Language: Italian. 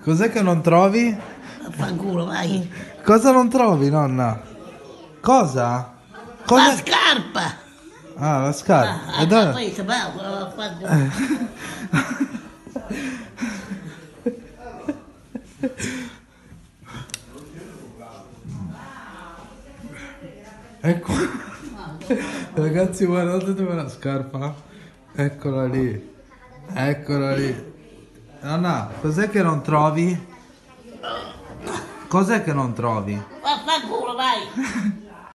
Cos'è che non trovi? Vaffanculo, vai. Cosa non trovi, nonna? Cosa? La scarpa. Ah, la scarpa. E dove? Poi vaffanculo. Ecco. Ragazzi, guardate dove è la scarpa. Eccola lì. Eccola lì. Nonna, cos'è che non trovi? Cos'è che non trovi? Vaffanculo, vai.